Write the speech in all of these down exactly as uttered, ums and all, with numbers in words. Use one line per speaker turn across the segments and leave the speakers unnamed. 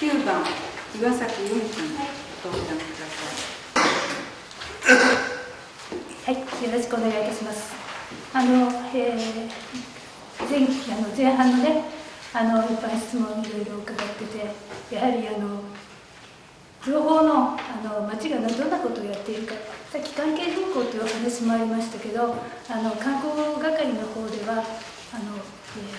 きゅうばん岩崎由美君、ご登壇くだ
さい。はい、よろしくお願いいたします。あの、えー、前あの前半のね、あの一般質問いろいろ伺ってて、やはりあの情報のあの町がどんなことをやっているか、さっき関係人口というお話もありましたけど、あの観光係の方ではあの、え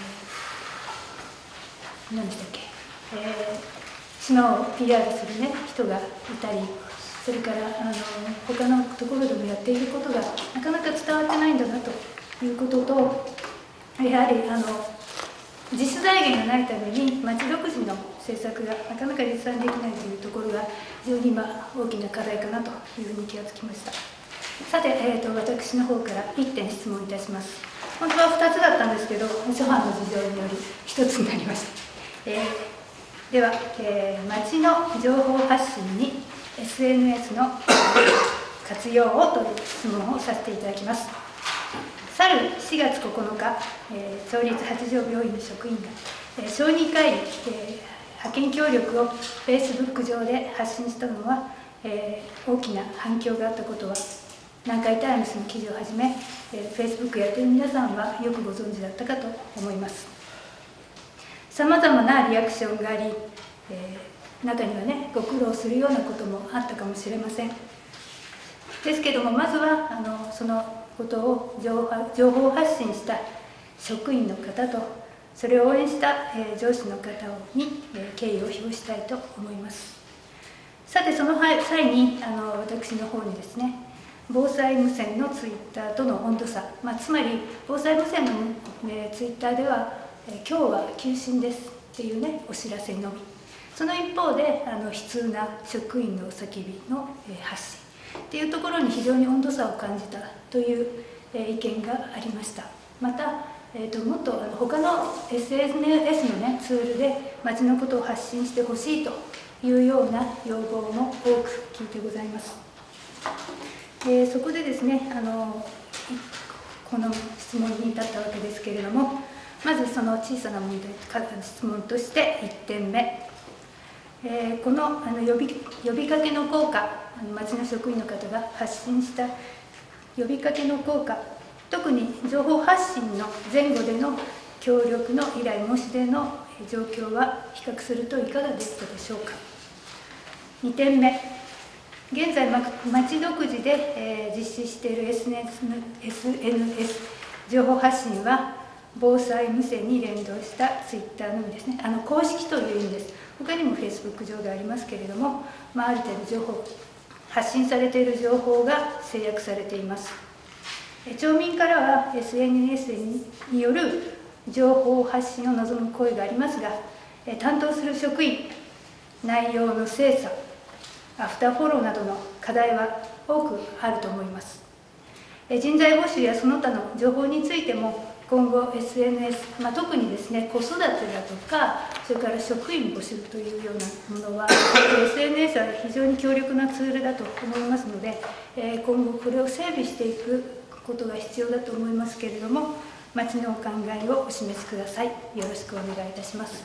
ー、何でしたっけ、えー、島を ピーアール する、ね、人がいたり、それからあの他のところでもやっていることがなかなか伝わってないんだなということと、やはりあの自主財源がないために町独自の政策がなかなか立案できないというところが非常に今大きな課題かなというふうに気がつきました。さて、えー、と私の方からいってん質問いたします。本当はふたつだったんですけど、諸般の事情によりひとつになりました。えー、では、えー、町の情報発信に エスエヌエス の活用をという質問をさせていただきます。去るしがつここのか、えー、町立八条病院の職員が、えー、小児科医、えー、派遣協力を フェイスブック 上で発信したのは、えー、大きな反響があったことは、南海タイムズの記事をはじめ、えー、フェイスブック やっている皆さんはよくご存知だったかと思います。さまざまなリアクションがあり、えー、中にはね、ご苦労するようなこともあったかもしれません。ですけども、まずはあのそのことを情報発信した職員の方と、それを応援した、えー、上司の方に、えー、敬意を表したいと思います。さて、その際にあの私の方にですね、防災無線のツイッターとの温度差、まあ、つまり防災無線の、えー、ツイッターでは、えー、今日は休診ですっていうね、お知らせのみ、その一方であの悲痛な職員の叫びの、えー、発信っていうところに非常に温度差を感じたという、えー、意見がありました。また、えー、ともっとあの他の エスエヌエス の、ね、ツールで町のことを発信してほしいというような要望も多く聞いてございます。えー、そこでですね、あのこの質問に至ったわけですけれども、まずその小さな問題質問としていってんめ、えー、このあの呼び呼びかけの効果、町の職員の方が発信した呼びかけの効果、特に情報発信の前後での協力の依頼申し出の状況は比較するといかがでしたでしょうか。にてんめ、現在町独自で、えー、実施している エスエヌエス 情報発信は防災無線に連動したツイッターのみですね。あの公式という意味です。他にも フェイスブック 上でありますけれども、まあ、ある程度情報発信されている情報が制約されています。町民からは エスエヌエス による情報発信を望む声がありますが、担当する職員、内容の精査、アフターフォローなどの課題は多くあると思います。人材募集やその他の情報についても今後 エスエヌエス、まあ、特にですね、子育てだとか、それから職員募集というようなものは エスエヌエス は非常に強力なツールだと思いますので、今後これを整備していくことが必要だと思いますけれども、町のお考えをお示しください。よろしくお願いいたします。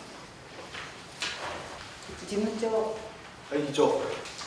事務長。
はい、議長。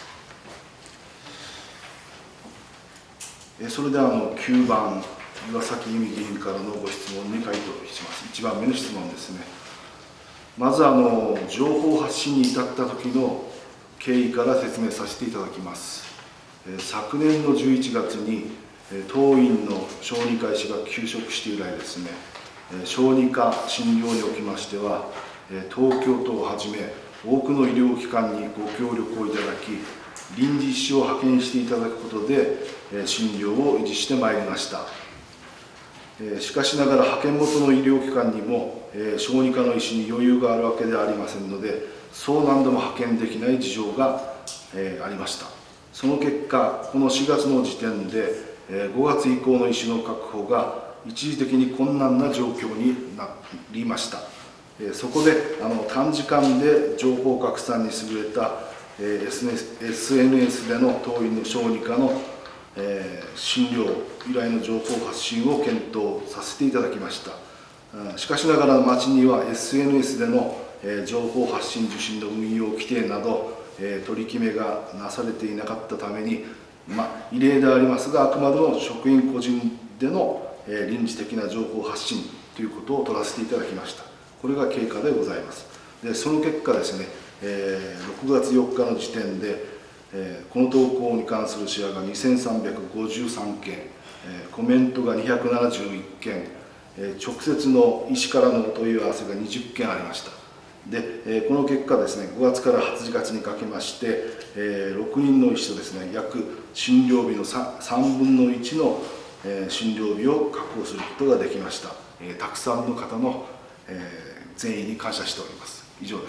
えそれではあのきゅうばん岩崎由美議員からのご質問に回答します。いちばんめの質問ですね。まずあの情報発信に至った時の経緯から説明させていただきます。え昨年のじゅういちがつに当院の小児科医師が休職して以来ですね、小児科診療におきましては、東京都をはじめ多くの医療機関にご協力をいただき、臨時医師を派遣していただくことで診療を維持してまいりました。しかしながら派遣元の医療機関にも小児科の医師に余裕があるわけではありませんので、そう何度も派遣できない事情がありました。その結果、このしがつの時点でごがつ以降の医師の確保が一時的に困難な状況になりました。そこであの短時間で情報拡散に優れた エスエヌエス での当院の小児科の診療依頼の情報発信を検討させていただきました。しかしながら町には エスエヌエス でのえー、情報発信受信の運用規定など、えー、取り決めがなされていなかったために、まあ、異例でありますが、あくまでも職員個人での、えー、臨時的な情報発信ということを取らせていただきました。これが経過でございます。でその結果ですね、えー、ろくがつよっかの時点で、えー、この投稿に関するシェアがにせんさんびゃくごじゅうさんけん、えー、コメントがにひゃくななじゅういっけん、えー、直接の医師からのお問い合わせがにじゅっけんありました。で、えー、この結果ですね、ごがつからはちがつにかけまして、えー、ろくにんの医師とですね、約診療日の 3, さんぶんのいちの、えー、診療日を確保することができました。えー、たくさんの方の、えー、善意に感謝しております。以上です。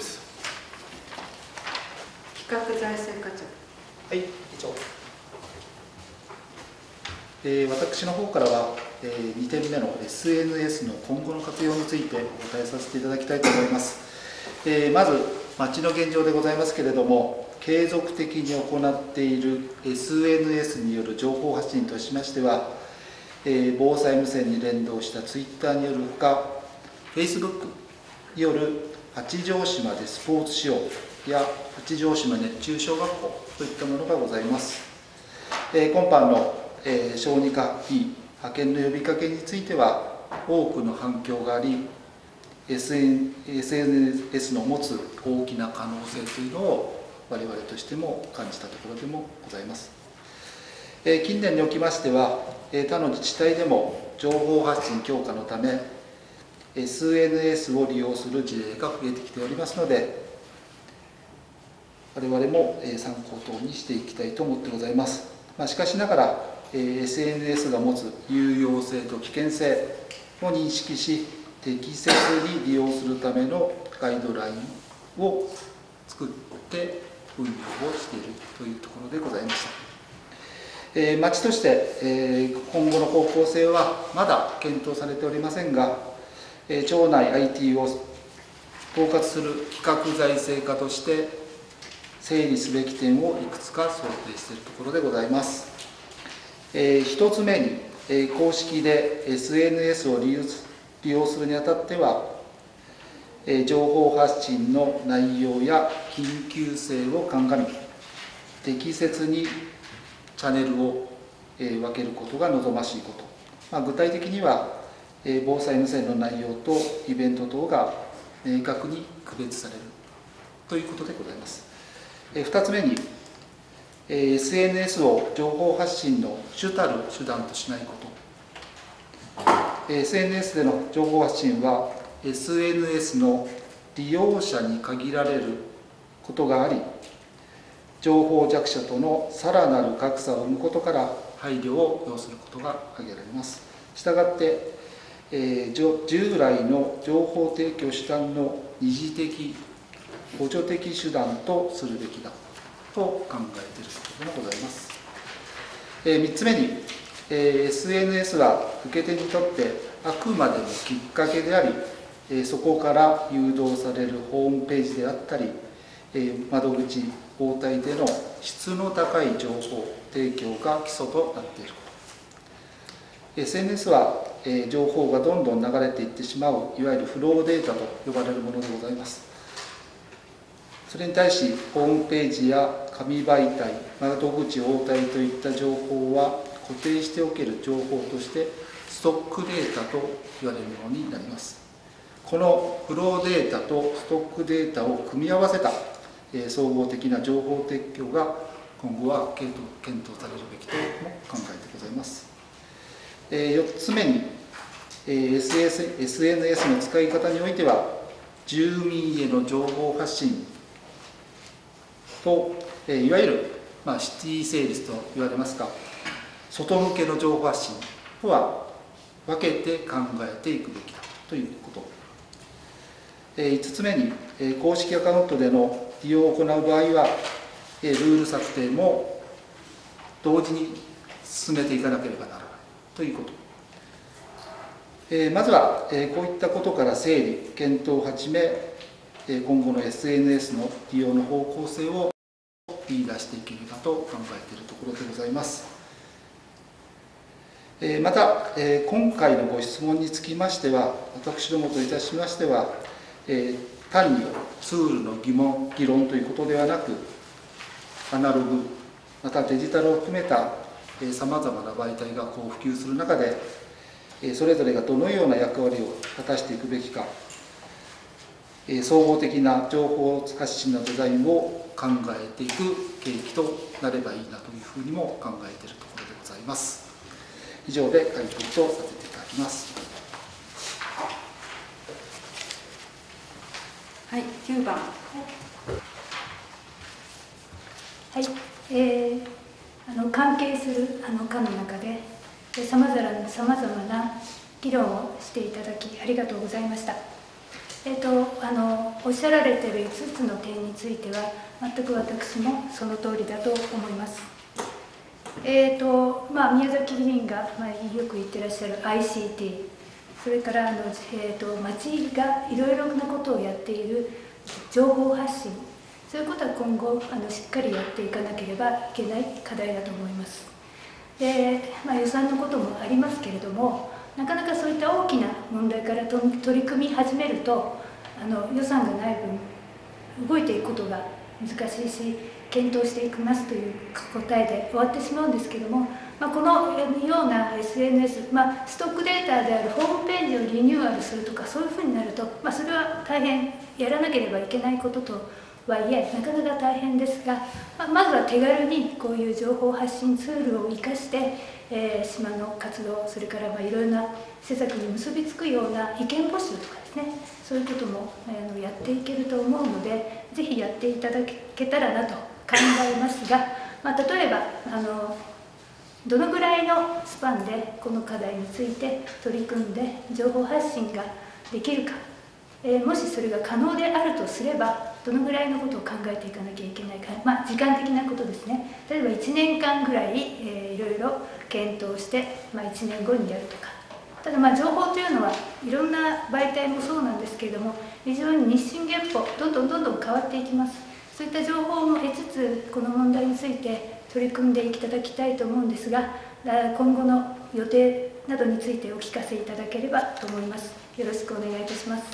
企画財政課長。
はい、議長。えー、私の方からは、えー、にてんめの エスエヌエス の今後の活用についてお答えさせていただきたいと思います。えー、まず、町の現状でございますけれども、継続的に行っている エスエヌエス による情報発信としましては、えー、防災無線に連動した ツイッター によるほか、Facebook による八丈島でスポーツしようや八丈島熱中小学校といったものがございます。えー、今般の、えー、小児科医派遣の呼びかけについては多くの反響があり、 エスエヌエス の持つ大きな可能性というのを我々としても感じたところでもございます。えー、近年におきましては、えー、他の自治体でも情報発信強化のため エスエヌエス を利用する事例が増えてきておりますので、我々も参考等にしていきたいと思ってございます。まあ、しかしながら、エスエヌエス が持つ有用性と危険性を認識し、適切に利用するためのガイドラインを作って運用をしているというところでございました。えー、町として、えー、今後の方向性はまだ検討されておりませんが、えー、町内 アイティー を統括する企画財政課として整理すべき点をいくつか想定しているところでございます。えー、一つ目に、えー、公式で エスエヌエス を利用利用するにあたっては、えー、情報発信の内容や緊急性を鑑み、適切にチャンネルを、えー、分けることが望ましいこと、まあ、具体的には、えー、防災無線の内容とイベント等が明確に区別されるということでございます。えー、ふたつめに、えー、エスエヌエス を情報発信の主たる手段としないこと。エスエヌエス での情報発信は エスエヌエス の利用者に限られることがあり、情報弱者とのさらなる格差を生むことから配慮を要することが挙げられます。したがって、えー、従来の情報提供手段の二次的補助的手段とするべきだと考えているところでございます。えー、みっつめに、エスエヌエス は受け手にとってあくまでもきっかけであり、そこから誘導されるホームページであったり、窓口応対での質の高い情報提供が基礎となっていること。 エスエヌエス は情報がどんどん流れていってしまう、いわゆるフローデータと呼ばれるものでございます。それに対しホームページや紙媒体、窓口応対といった情報は固定しておける情報としてストックデータと言われるものになります。このフローデータとストックデータを組み合わせた総合的な情報提供が今後は検討されるべきとも考えてございます。よっつめに エスエヌエス の使い方においては、住民への情報発信といわゆる、まあ、シティセールスと言われますか、外向けの情報発信とは分けて考えていくべきだということ。いつつめに、公式アカウントでの利用を行う場合は、ルール策定も同時に進めていかなければならないということ。まずは、こういったことから整理、検討を始め、今後の エスエヌエス の利用の方向性を見出していければと考えているところでございます。また、今回のご質問につきましては、私どもといたしましては、 単にツールの疑問議論ということではなく、アナログまたデジタルを含めたさまざまな媒体がこう普及する中で、それぞれがどのような役割を果たしていくべきか、総合的な情報発信のデザインを考えていく契機となればいいなというふうにも考えているところでございます。以上で回答とさせていただきます。
はい、きゅうばん。
はい、えー、あの関係するあの課の中でさまざまなさまざまな議論をしていただきありがとうございました。えーと、あのおっしゃられているいつつの点については全く私もその通りだと思います。えーとまあ、宮崎議員が、まあ、よく言ってらっしゃる アイシーティー、 それからあの、えーと、町がいろいろなことをやっている情報発信、そういうことは今後あのしっかりやっていかなければいけない課題だと思います。で、まあ、予算のこともありますけれども、なかなかそういった大きな問題からと取り組み始めるとあの予算がない分動いていくことが難しいし、検討していきますという答えで終わってしまうんですけども、まあ、このような エスエヌエス、まあ、ストックデータであるホームページをリニューアルするとかそういうふうになると、まあ、それは大変やらなければいけないこととはいえなかなか大変ですが、まあ、まずは手軽にこういう情報発信ツールを生かして、えー、島の活動、それからまあいろいろな施策に結びつくような意見募集とかですね、そういうこともあのやっていけると思うので、ぜひやっていただけたらなと考えますが、まあ、例えばあのどのぐらいのスパンでこの課題について取り組んで情報発信ができるか、えー、もしそれが可能であるとすればどのぐらいのことを考えていかなきゃいけないか、まあ、時間的なことですね。例えばいちねんかんぐらい、えー、いろいろ検討して、まあ、いちねんごにやるとか。ただまあ情報というのはいろんな媒体もそうなんですけれども、非常に日進月歩どんどんどんどん変わっていきます。そういった情報も得つつこの問題について取り組んでいただきたいと思うんですが、今後の予定などについてお聞かせいただければと思います。よろしくお願いいたします。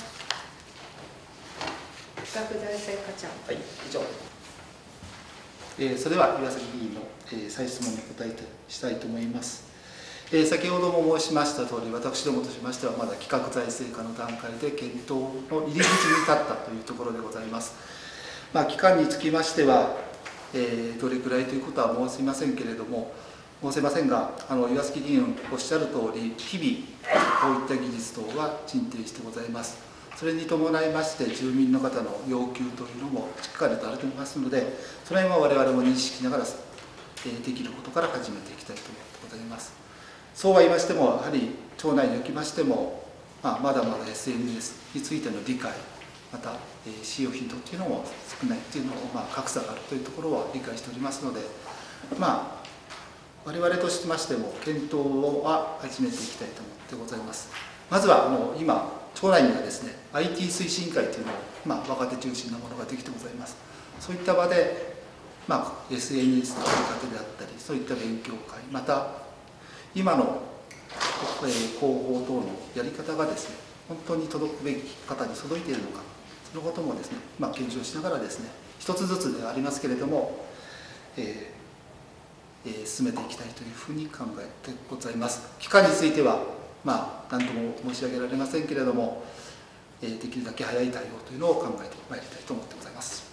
企画財政課長。
はい、以上。えー、それでは岩崎議員の、えー、再質問に答えてしたいと思います。えー、先ほども申しました通り、私どもとしましてはまだ企画財政課の段階で検討の入り口に立ったというところでございます。まあ、期間につきましては、えー、どれくらいということは申せませんけれども、申せませんが、あの岩崎議員おっしゃる通り、日々こういった技術等は進展してございます。それに伴いまして、住民の方の要求というのもしっかりとありますので、その辺は我々も認識しながら、えー、できることから始めていきたいと思ってございます。そうは言いましても、やはり町内におきましても、まあ、まだまだ エスエヌエス についての理解、また、えー、使用頻度というのも少ないというのを、まあ、格差があるというところは理解しておりますので、まあ、我々としましても検討は始めていきたいと思ってございます。まずはもう今、町内にはですね、アイティー 推進会というのを、まあ、若手中心なものができてございます。そういった場で、まあ、エスエヌエス のやり方であったり、そういった勉強会、また、今の、えー、広報等のやり方がですね、本当に届くべき方に届いているのか、そのこともですね、まあ、検証しながらですね、一つずつではありますけれども、えーえー、進めていきたいというふうに考えてございます。期間については、まあ、何とも申し上げられませんけれども、えー、できるだけ早い対応というのを考えてまいりたいと思ってございます。